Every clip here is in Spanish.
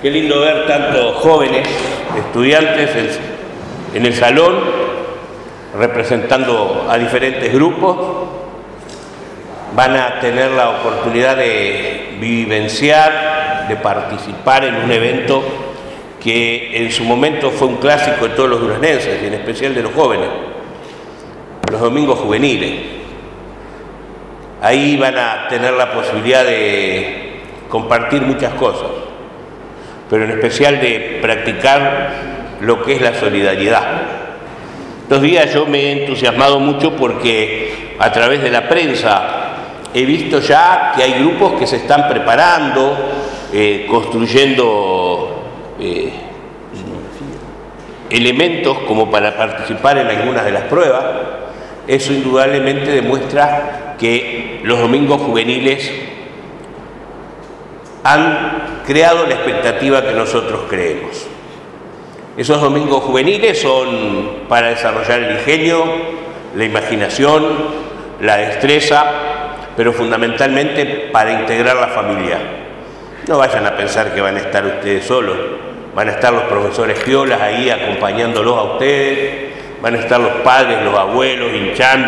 Qué lindo ver tantos jóvenes, estudiantes en el salón, representando a diferentes grupos. Van a tener la oportunidad de vivenciar, de participar en un evento que en su momento fue un clásico de todos los duranenses, y en especial de los jóvenes, los domingos juveniles. Ahí van a tener la posibilidad de compartir muchas cosas, pero en especial de practicar lo que es la solidaridad. Estos días yo me he entusiasmado mucho porque a través de la prensa he visto ya que hay grupos que se están preparando, construyendo elementos como para participar en algunas de las pruebas. Eso indudablemente demuestra que los domingos juveniles han creado la expectativa que nosotros creemos. Esos domingos juveniles son para desarrollar el ingenio, la imaginación, la destreza, pero fundamentalmente para integrar la familia. No vayan a pensar que van a estar ustedes solos, van a estar los profesores piolas ahí acompañándolos a ustedes, van a estar los padres, los abuelos hinchando,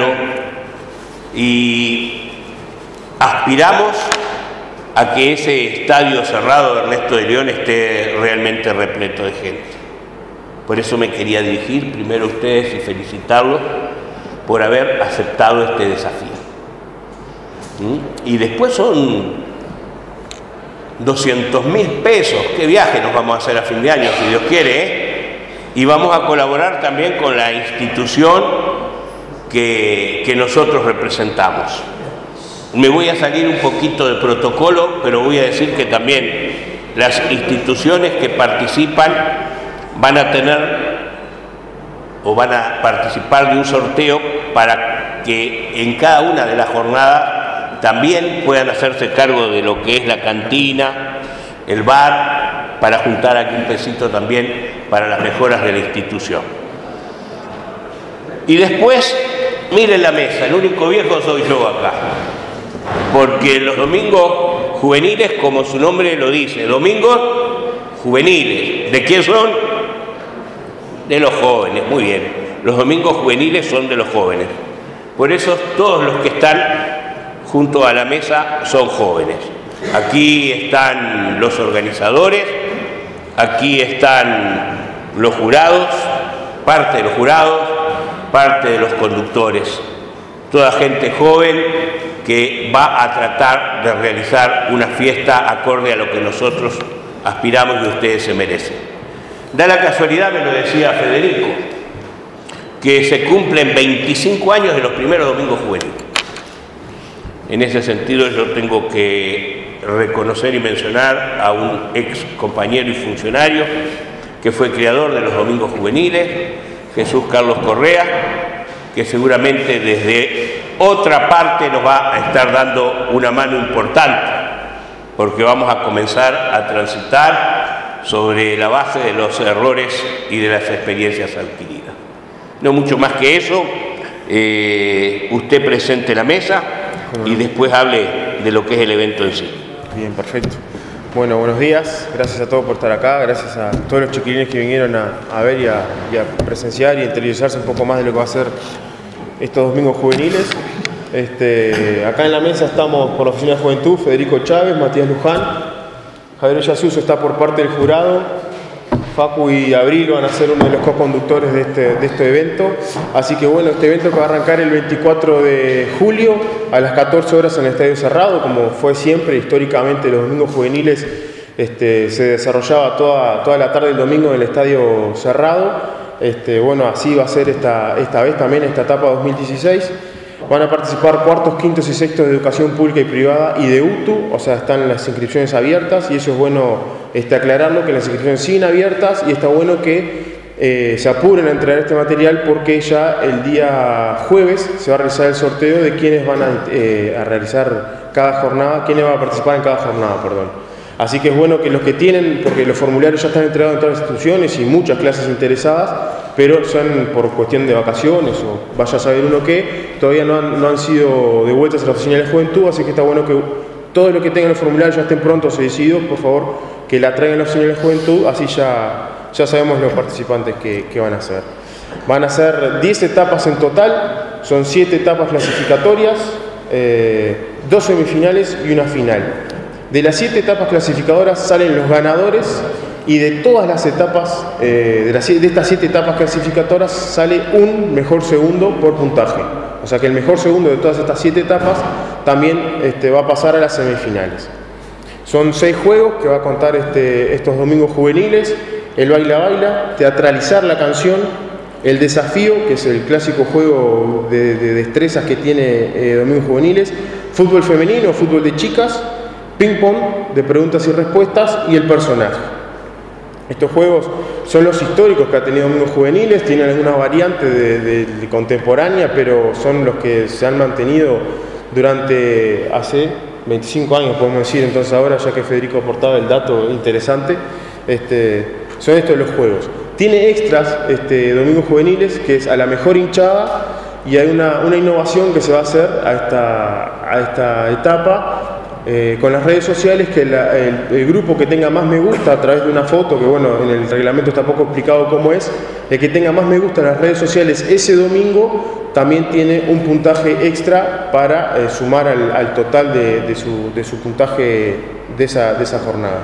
y aspiramos a que ese estadio cerrado de Ernesto de León esté realmente repleto de gente. Por eso me quería dirigir primero a ustedes y felicitarlos por haber aceptado este desafío. Y después son 200.000 pesos. ¿Qué viaje nos vamos a hacer a fin de año, si Dios quiere, ¿eh? Y vamos a colaborar también con la institución que nosotros representamos. Me voy a salir un poquito del protocolo, pero voy a decir que también las instituciones que participan van a tener o van a participar de un sorteo para que en cada una de las jornadas también puedan hacerse cargo de lo que es la cantina, el bar, para juntar aquí un pesito también para las mejoras de la institución. Y después, miren la mesa, el único viejo soy yo acá, porque los domingos juveniles, como su nombre lo dice, domingos juveniles, ¿de quién son? De los jóvenes, muy bien. Los domingos juveniles son de los jóvenes. Por eso todos los que están junto a la mesa son jóvenes. Aquí están los organizadores, aquí están los jurados, parte de los jurados, parte de los conductores. Toda gente joven que va a tratar de realizar una fiesta acorde a lo que nosotros aspiramos y ustedes se merecen. Da la casualidad, me lo decía Federico, que se cumplen 25 años de los primeros domingos juveniles. En ese sentido yo tengo que reconocer y mencionar a un ex compañero y funcionario que fue creador de los domingos juveniles, Jesús Carlos Correa, que seguramente desde otra parte nos va a estar dando una mano importante, porque vamos a comenzar a transitar sobre la base de los errores y de las experiencias adquiridas. No mucho más que eso. Usted presente la mesa y después hable de lo que es el evento en sí. Bien, perfecto. Bueno, buenos días. Gracias a todos por estar acá. Gracias a todos los chiquilines que vinieron a ver y a presenciar y a interiorizarse un poco más de lo que va a ser estos domingos juveniles. Acá en la mesa estamos por la Oficina de Juventud, Federico Chávez, Matías Luján, Javier Yasuso está por parte del jurado, Facu y Abril van a ser uno de los co-conductores de este evento. Así que bueno, este evento que va a arrancar el 24 de julio a las 14 horas en el Estadio Cerrado, como fue siempre, históricamente los domingos juveniles se desarrollaba toda la tarde del domingo en el Estadio Cerrado. Bueno, así va a ser esta vez también, esta etapa 2016. Van a participar cuartos, quintos y sextos de educación pública y privada y de UTU, o sea, están las inscripciones abiertas, y eso es bueno aclararlo, que las inscripciones siguen abiertas, y está bueno que se apuren a entregar este material porque ya el día jueves se va a realizar el sorteo de quiénes van a realizar cada jornada, quiénes van a participar en cada jornada, perdón. Así que es bueno que los que tienen, porque los formularios ya están entregados en todas las instituciones y muchas clases interesadas, pero son por cuestión de vacaciones o vaya a saber uno qué, todavía no han sido devueltas a la Oficina de la Juventud, así que está bueno que todos los que tengan el formulario ya estén prontos y decididos, por favor, que la traigan a la Oficina de la Juventud, así ya sabemos los participantes que van a hacer. Van a ser 10 etapas en total, son 7 etapas clasificatorias, 2 semifinales y una final. De las 7 etapas clasificadoras salen los ganadores y de todas las etapas, de estas 7 etapas clasificatorias sale un mejor segundo por puntaje. O sea que el mejor segundo de todas estas 7 etapas también va a pasar a las semifinales. Son 6 juegos que va a contar estos domingos juveniles: el baila baila, teatralizar la canción, el desafío, que es el clásico juego de destrezas que tiene domingos juveniles, fútbol femenino, fútbol de chicas, ping pong de preguntas y respuestas y el personaje. Estos juegos son los históricos que ha tenido domingos juveniles, tienen algunas variantes de contemporánea, pero son los que se han mantenido durante hace 25 años, podemos decir. Entonces ahora, ya que Federico aportaba el dato interesante, son estos los juegos. Tiene extras domingos juveniles, que es a la mejor hinchada, y hay una innovación que se va a hacer a esta etapa con las redes sociales, que el grupo que tenga más me gusta a través de una foto, que bueno, en el reglamento está poco explicado cómo es, el que tenga más me gusta en las redes sociales ese domingo también tiene un puntaje extra para sumar al total de su puntaje de esa jornada.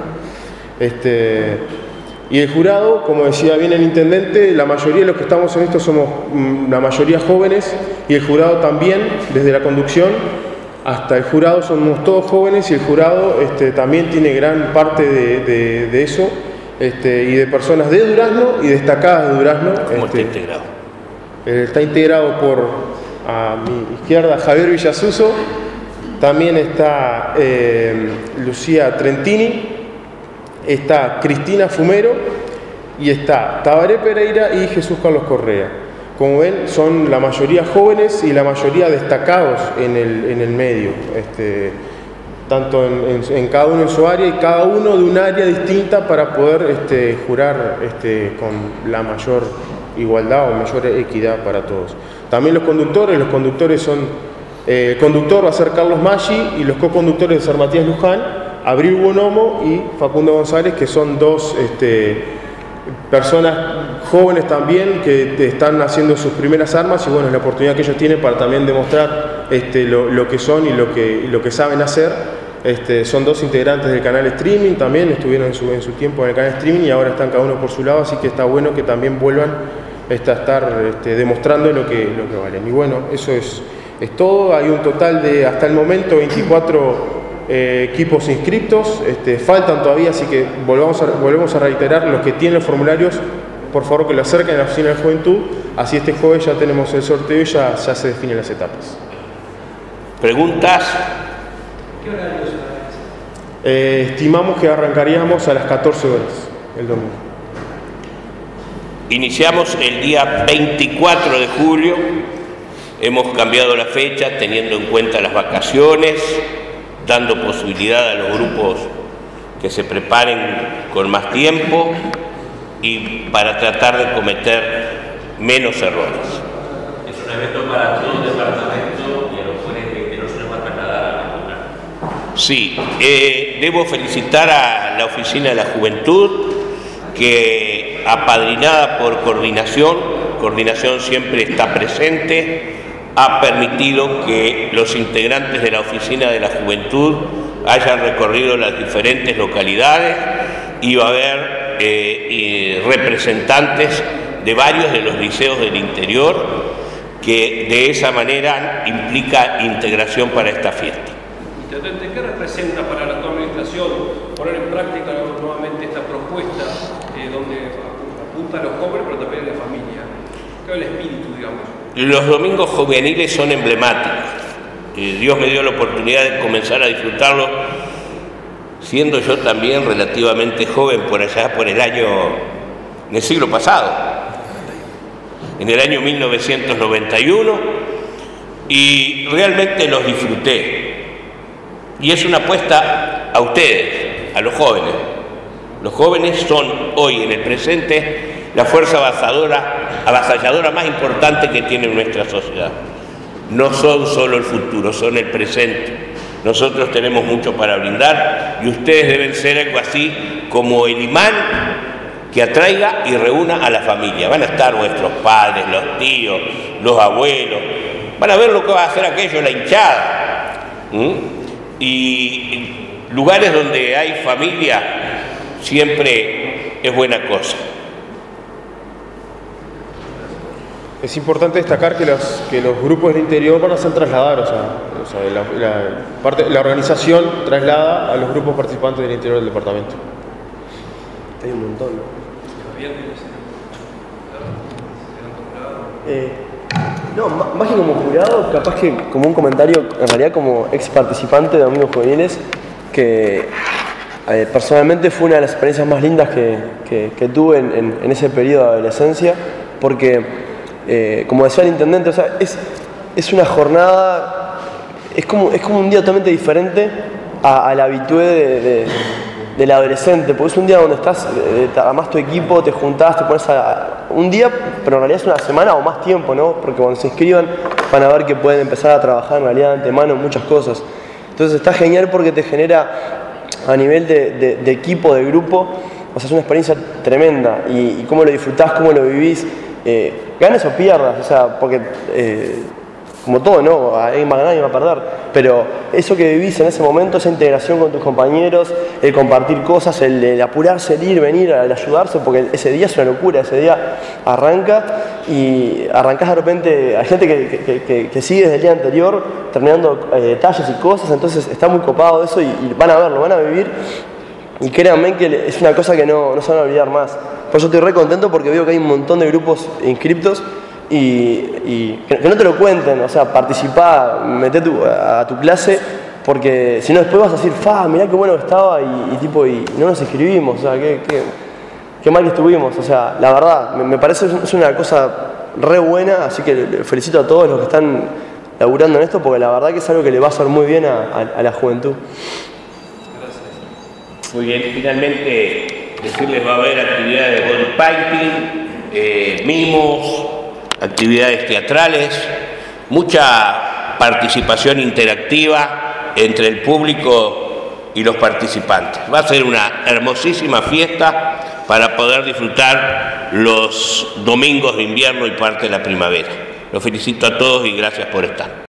Y el jurado, como decía bien el intendente, la mayoría de los que estamos en esto somos la mayoría jóvenes, y el jurado también, desde la conducción hasta el jurado somos todos jóvenes, y el jurado también tiene gran parte de eso, y de personas de Durazno y destacadas de Durazno. ¿Cómo está integrado? Está integrado por, a mi izquierda, Javier Villasuso, también está Lucía Trentini, está Cristina Fumero y está Tabaré Pereira y Jesús Carlos Correa. Como ven, son la mayoría jóvenes y la mayoría destacados en el medio, tanto en cada uno en su área, y cada uno de un área distinta, para poder jurar con la mayor igualdad o mayor equidad para todos. También los conductores son, el conductor va a ser Carlos Maggi, y los co-conductores va a ser Matías Luján, Abril Bonomo y Facundo González, que son dos personas jóvenes también que están haciendo sus primeras armas, y bueno, es la oportunidad que ellos tienen para también demostrar lo que son y lo que saben hacer. Son dos integrantes del canal streaming, también estuvieron en su tiempo en el canal streaming y ahora están cada uno por su lado, así que está bueno que también vuelvan a estar demostrando lo que valen. Y bueno, eso es todo. Hay un total de, hasta el momento, 24 equipos inscriptos, faltan todavía, así que volvemos a reiterar: los que tienen los formularios, por favor que lo acerquen a la Oficina de la Juventud, así este jueves ya tenemos el sorteo y ya se definen las etapas. ¿Preguntas? ¿Qué horarios? Estimamos que arrancaríamos a las 14 horas el domingo. Iniciamos el día 24 de julio, hemos cambiado la fecha teniendo en cuenta las vacaciones, dando posibilidad a los grupos que se preparen con más tiempo y para tratar de cometer menos errores. Es un evento para todo el departamento y a los jóvenes que no se les va a trasladar a la comunidad. Sí, debo felicitar a la Oficina de la Juventud, que apadrinada por Coordinación siempre está presente, ha permitido que los integrantes de la Oficina de la Juventud hayan recorrido las diferentes localidades, y va a haber representantes de varios de los liceos del interior, que de esa manera implica integración para esta fiesta. Intendente, ¿qué representa para la administración poner en práctica nuevamente esta propuesta donde apunta a los jóvenes pero también a la familia? ¿Qué es el espíritu, digamos? Los domingos juveniles son emblemáticos. Dios me dio la oportunidad de comenzar a disfrutarlo siendo yo también relativamente joven, por allá por el siglo pasado, en el año 1991, y realmente los disfruté. Y es una apuesta a ustedes, a los jóvenes. Los jóvenes son hoy, en el presente, la fuerza avasalladora más importante que tiene nuestra sociedad. No son solo el futuro, son el presente. Nosotros tenemos mucho para brindar y ustedes deben ser algo así como el imán que atraiga y reúna a la familia. Van a estar vuestros padres, los tíos, los abuelos, van a ver lo que va a hacer aquello, la hinchada. Y lugares donde hay familia siempre es buena cosa. Es importante destacar que los grupos del interior van a ser trasladados, la organización traslada a los grupos participantes del interior del departamento. Hay un montón, ¿no? No, más que como jurado, capaz que como un comentario, en realidad como ex participante de Domingos Juveniles, que personalmente fue una de las experiencias más lindas que tuve en ese periodo de adolescencia, porque como decía el intendente, o sea, es una jornada, es como un día totalmente diferente a la habitué del adolescente, porque es un día donde estás, armás tu equipo, te juntás, te pones un día, pero en realidad es una semana o más tiempo, ¿no? Porque cuando se inscriban van a ver que pueden empezar a trabajar en realidad de antemano en muchas cosas. Entonces está genial porque te genera a nivel de equipo, de grupo, o sea, es una experiencia tremenda y cómo lo disfrutás, cómo lo vivís, ganes o pierdas, o sea, porque como todo, ¿no? Hay más ganar y más perder, pero eso que vivís en ese momento, esa integración con tus compañeros, el compartir cosas, el apurarse, el ir, venir, el ayudarse, porque ese día es una locura, ese día arranca y arrancás de repente, hay gente que sigue desde el día anterior terminando detalles y cosas, entonces está muy copado eso y van a verlo, van a vivir y créanme que es una cosa que no se van a olvidar más. Por eso estoy re contento porque veo que hay un montón de grupos inscriptos y que no te lo cuenten, o sea, participá, meté a tu clase, porque si no después vas a decir, mirá qué bueno que estaba y no nos inscribimos, o sea, qué mal que estuvimos, o sea, la verdad, me parece es una cosa re buena, así que felicito a todos los que están laburando en esto, porque la verdad que es algo que le va a hacer muy bien a la juventud. Gracias. Muy bien, finalmente decirles va a haber actividades de body painting, mimos, actividades teatrales, mucha participación interactiva entre el público y los participantes. Va a ser una hermosísima fiesta para poder disfrutar los domingos de invierno y parte de la primavera. Los felicito a todos y gracias por estar.